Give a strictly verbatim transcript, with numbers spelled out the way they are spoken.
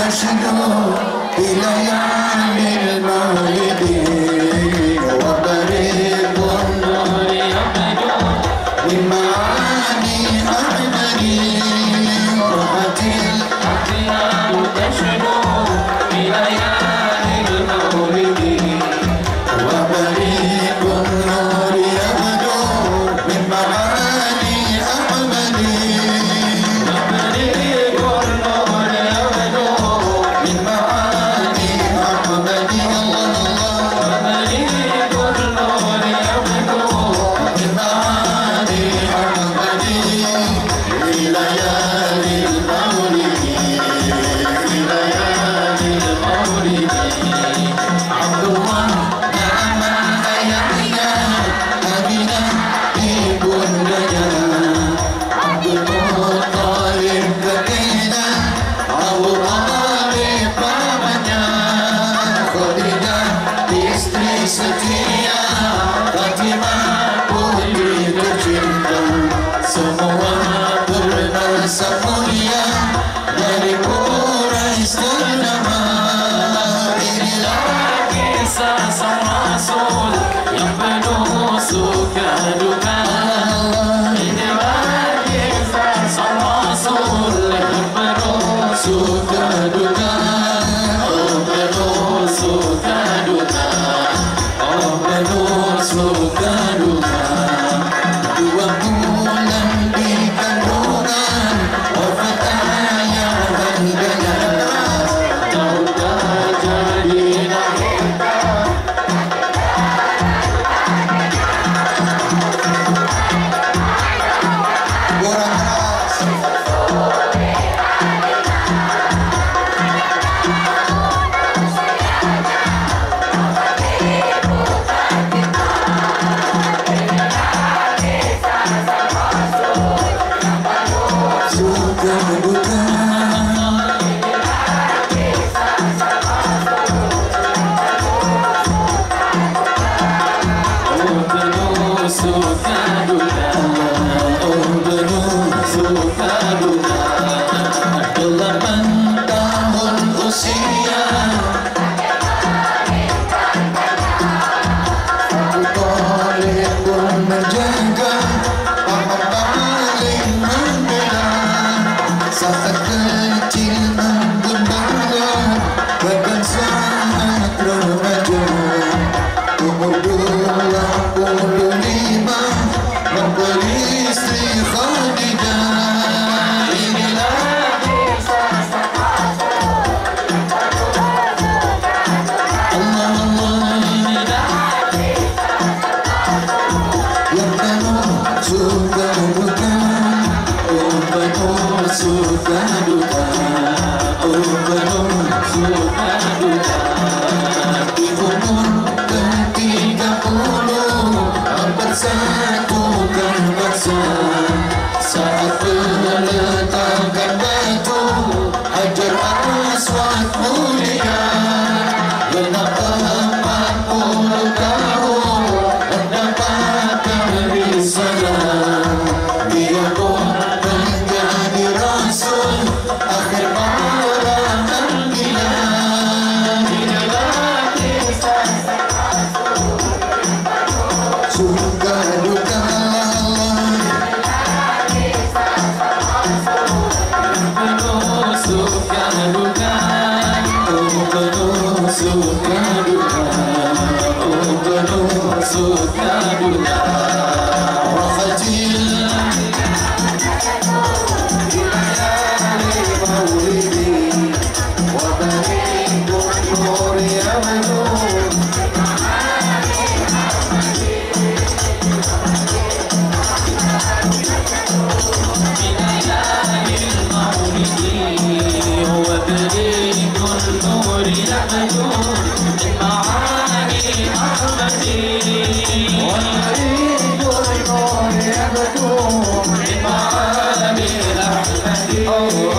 تشدو بليالي المولد وبريق النور يبدو بمعاني أحمد رأت الأحياء تشدو بليالي المولد وبريق النور يبدو بمعاني أحمد وبريق النور يبدو بمعاني أحمد وبريق النور يبدو بمعاني أحمد في ليالي المولد في ليالي المولد عبد الله نعم يحيى أبنا ابن نجا عبد المطلب بكينا أبو طالب بابنا خديجة istri setia Fatimah putri tercinta semua bernasab mulia dari Quraisy ternama. Inilah kisah sang Rasul yang penuh suka duka. Inilah kisah sang Rasul yang penuh suka duka. Oh penuh suka duka. Oh penuh suka duka. Dua bulan di kandungan wafat ayah dan dana. Tahukah jadi lahirkan suka duka. Oh penuh suka duka. Oh penuh suka duka. Delapan tahun usia Abu Talib pun menjaga Paman paling membela. Saat kecil menggembala bahkan saat remaja umur dua puluh lima memberi istri Khadijah. Inilah kisah sang Rasul Allah Allah. Inilah kisah sang Rasul yang penuh suka duka. Oh penuh suka duka. Oh penuh suka duka. Di umur ke tiga puluh hampir satukan masa saat peletakan batu Hajar Aswad mulia. Genap empat puluh tahun mendapatkan risalah. Dia pun menjadi Rasul akhir para anbiya. Inilah kisah sang Rasul suka duka. Penuh suka duka. Oh penuh suka duka. Oh penuh suka duka. Rafatil Oh